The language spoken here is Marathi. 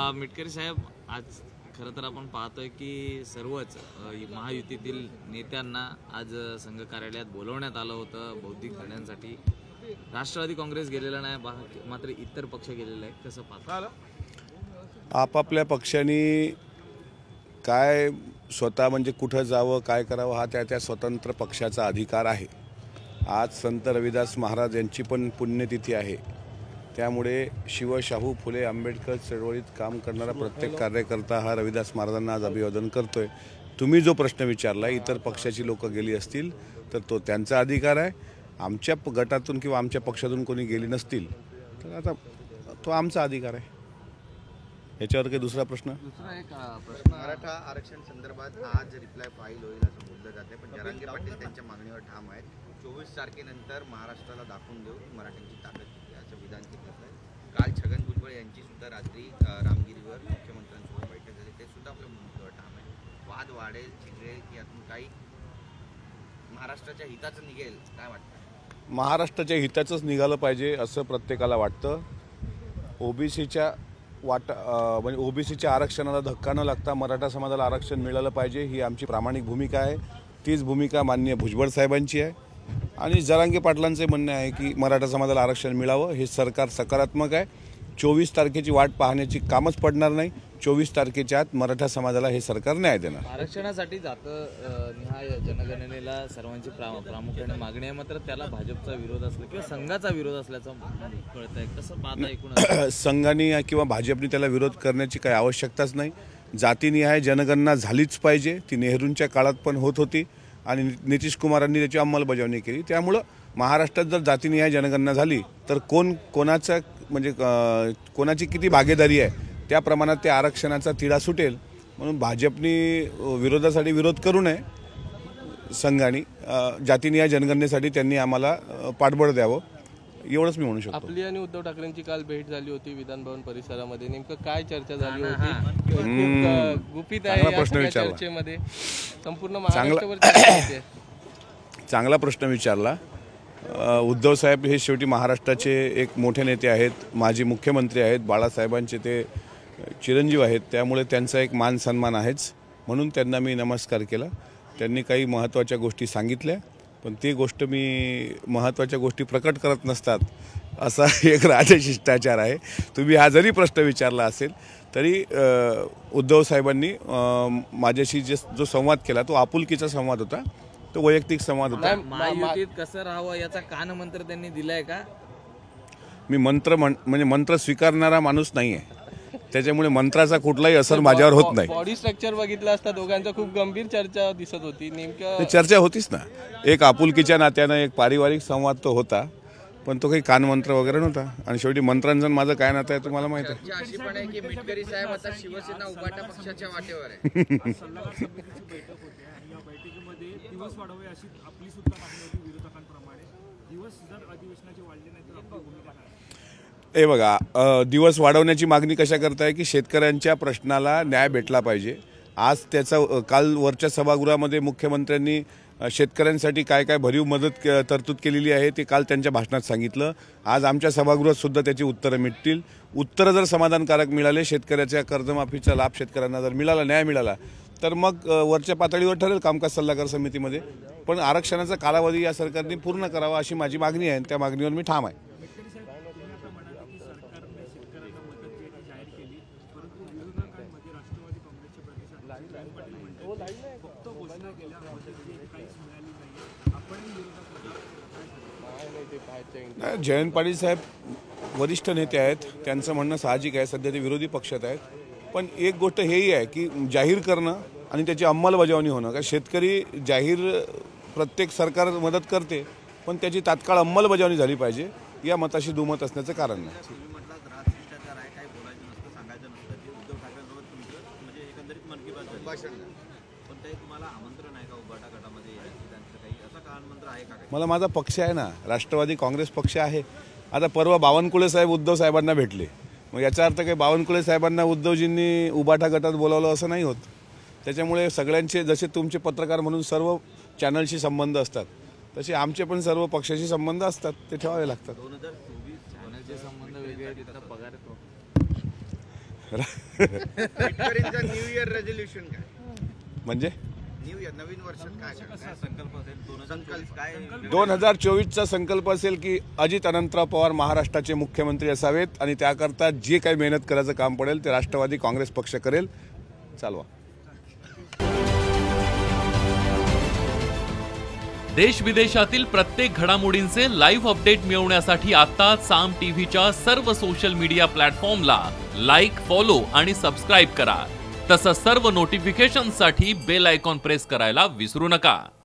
मिटकरी साहेब, आज खरं तर आपण पाहतोय की सर्वच महायुतीतील नेत्यांना आज संघ कार्यालयात बोलवण्यात आलं होतं बौद्धिक धड्यांसाठी. राष्ट्रवादी काँग्रेस गेलेला नाही, मात्र इतर पक्ष गेलेला आहे. कसं पाहता? आपापल्या पक्षांनी काय स्वतः म्हणजे कुठं जावं काय करावं हा त्या स्वतंत्र पक्षाचा अधिकार आहे. आज संत रविदास महाराज यांची पण पुण्यतिथी आहे. त्यामुळे शिवशाहू फुले आंबेडकर चळवळीत काम करणारा प्रत्येक कार्यकर्ता हा रविदास महाराजांना आज अभिवादन करतोय. तुम्ही जो प्रश्न विचारला इतर पक्षाची लोक गेली असतील तर तो त्यांचा अधिकार आहे. आमच्या गटातून किंवा आमच्या पक्षातून कोणी गेली नसतील तर आता तो आमचा अधिकार आहे. याच्यावर काही दुसरा प्रश्न? मराठा आरक्षण संदर्भात आज रिप्लाय फाईल होईल असं बोललं जाते, पण जरांगे पाटील त्यांच्या मागणीवर ठाम आहेत. 24 तारखेनंतर महाराष्ट्राला दाखवून देऊ मराठ्यांची ताकद किती असं विधान केलं आहे. काल छगन भुजबळ यांची सुद्धा रात्री रामगिरीवर मुख्यमंत्र्यांसोबत बैठक झाली, ते सुद्धा आपल्या भूमिकेवर ठाम आहे. वाद वाढेल चिघळेल की यातून काही महाराष्ट्राच्या हिताचं निघेल, काय वाटतं? महाराष्ट्राच्या हिताचंच निघालं पाहिजे असं प्रत्येकाला वाटतं. ओबीसीच्या म्हणजे ओबीसीच्या आरक्षणाला धक्का न लागता मराठा समाजाला आरक्षण मिळालं पाहिजे ही आमची प्रामाणिक भूमिका आहे. तीच भूमिका माननीय भुजबळ साहेबांची आहे. आणि जरांगे पाटलांचे म्हणणे आहे की मराठा समाजाला आरक्षण मिळावं. हे सरकार सकारात्मक आहे. 24 तारखेची वाट पाहण्याची कामच पडणार नाही. 24 तारखेच्या आत मराठा समाजाला हे सरकार न्याय देणार. आरक्षणासाठी निहाय जनगणनेला सर्वांची प्रामुख्याने मागणी आहे, मात्र त्याला भाजपचा विरोध असला किंवा संघाचा विरोध असल्याचं कळत आहे. कसं पाहता एकूण? संघाने किंवा भाजपने त्याला विरोध करण्याची काही आवश्यकताच नाही. जातीनिहाय जनगणना झालीच पाहिजे. ती नेहरूंच्या काळात पण होत होती आणि नितीश कुमारांनी त्याची अंमलबजावणी केली. त्यामुळं महाराष्ट्रात जर जातीनिहाय जनगणना झाली तर कोणाचा म्हणजे कोणाची किती भागीदारी आहे त्या प्रमाणात त्या आरक्षणाचा तिढा सुटेल. म्हणून भाजपने विरोधासाठी विरोध करू नये. संघाने जातीनिहाय जनगणनेसाठी त्यांनी आम्हाला पाठबळ द्यावं एवढंच मी म्हणू शकतो. आपली आणि उद्धव ठाकरेंची काल भेट झाली होती विधानभवन परिसरामध्ये. नेमकं काय चर्चा झाली होती? गुपित आहे प्रश्न चर्चेमध्ये संपूर्ण महाराष्ट्रावर. चांगला प्रश्न विचारला. उद्धव साहेब हे शेवटी महाराष्ट्राचे एक मोठे नेते आहेत, माजी मुख्यमंत्री आहेत, बाळासाहेबांचे ते चिरंजीव आहेत. त्यामुळे त्यांचा एक मान सन्मान आहेच. म्हणून त्यांना मी नमस्कार केला. त्यांनी काही महत्त्वाच्या गोष्टी सांगितल्या, पण ती गोष्ट मी महत्त्वाच्या गोष्टी प्रकट करत नसतात असा एक राजशिष्टाचार आहे. तुम्ही हा जरी प्रश्न विचारला असेल तरी उद्धव साहेबांनी माझ्याशी जो संवाद केला तो आपुलकीचा संवाद होता, तो वैयक्तिक संवाद होता. महायुतीत कसं राहावं याचा कानमंत्र त्यांनी दिलाय का? मी म्हणजे मंत्र स्वीकारणारा माणूस नाही आहे. त्याच्यामुळे मंत्राचा कुठलाही असर माझ्यावर होत नाही. बॉडी स्ट्रक्चर बघितलं असता दोघांचा खूप गंभीर चर्चा दिसत होती. नेमकं चर्चा होतीच ना. एक आपुलकीच्या नात्यानं एक पारिवारिक संवाद तो होता, पण तो काही कानमंत्र वगैरे नव्हता. आणि शेवटी मंत्रांचं माझं काय नातं आहे तुम्हाला माहिती आहे. अशी पण आहे की मिटकरी साहेब आता शिवसेना उभाटा पक्षाच्या वाटेवर आहे. दिवस वाढवे अशी आपली सुद्धा मागणी होती विरोधकांप्रमाणे. दिवस जर अधिवेशनाचे वाढले नाही तर आपली भूमिका काय? हे बघा, दिवस वाढवण्याची मागणी कशा करताय की शेतकऱ्यांच्या प्रश्नाला न्याय भेटला पाहिजे. आज त्याचा काल वरच्या सभागृहामध्ये मुख्यमंत्र्यांनी शेतकऱ्यांसाठी काय काय भरीव मदत तरतूद केलेली आहे ते काल त्यांच्या भाषणात सांगितलं. आज आमच्या सभागृहात सुद्धा त्याची उत्तरं मिळतील. उत्तरं जर समाधानकारक मिळाले, शेतकऱ्याच्या कर्जमाफीचा लाभ शेतकऱ्यांना जर मिळाला, न्याय मिळाला, तर मग वरच्या पातळीवर ठरेल कामकाज सल्लागार समितीमध्ये. पण आरक्षणाचा कालावधी या सरकारने पूर्ण करावा अशी माझी मागणी आहे. त्या मागणीवर मी ठाम आहे. जयंत पाटील साहेब वरिष्ठ नेते आहेत, त्यांचं म्हणणं साहजिक आहे. सध्या ते विरोधी पक्षात आहेत. पण एक गोष्ट हेही आहे की जाहीर करणं आणि त्याची अंमलबजावणी होणं. कारण शेतकरी जाहीर प्रत्येक सरकार मदत करते, पण त्याची तात्काळ अंमलबजावणी झाली पाहिजे या मताशी दुमत असण्याचं कारण नाही. मला माझा पक्ष आहे ना, राष्ट्रवादी काँग्रेस पक्ष आहे. आता परवा बावनकुळे साहेब उद्धव साहेबांना भेटले, मग याचा अर्थ काही बावनकुळे साहेबांना उद्धवजींनी उबाटा गटात बोलावलं असं नाही होत. त्याच्यामुळे सगळ्यांचे जसे तुमचे पत्रकार म्हणून सर्व चॅनलशी संबंध असतात तसे आमचे पण सर्व पक्षाशी संबंध असतात, ते ठेवावे लागतात. शेतकऱ्यांचा न्यू इयर रेझोल्युशन काय? म्हणजे न्यू इयर नवीन वर्षात काय संकल्प असेल? संकल्प काय? 2024चा संकल्प असेल की अजित अनंतराव पवार महाराष्ट्राचे मुख्यमंत्री असावेत आणि त्याकरता जे काही मेहनत करायचं काम पडेल ते राष्ट्रवादी काँग्रेस पक्ष करेल. चालवा. देश विदेशातील प्रत्येक घडामोडींचे लाईव्ह अपडेट मिळवण्यासाठी आता साम टीव्हीच्या सर्व सोशल मीडिया प्लॅटफॉर्मला लाईक, फॉलो आणि सबस्क्राईब करा. तसंच सर्व नोटिफिकेशनसाठी बेल आयकॉन प्रेस करायला विसरू नका.